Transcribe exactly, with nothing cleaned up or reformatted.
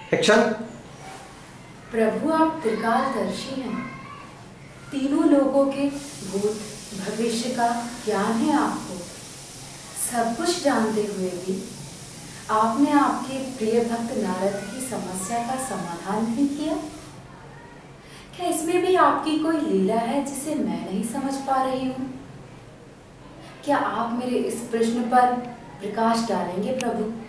Action. प्रभु आप त्रिकालदर्शी हैं, तीनों लोगों के भूत भविष्य का ज्ञान है आपको। सब कुछ जानते हुए भी आपने आपके प्रिय भक्त नारद की समस्या का समाधान नहीं किया। क्या इसमें भी आपकी कोई लीला है जिसे मैं नहीं समझ पा रही हूँ? क्या आप मेरे इस प्रश्न पर प्रकाश डालेंगे प्रभु?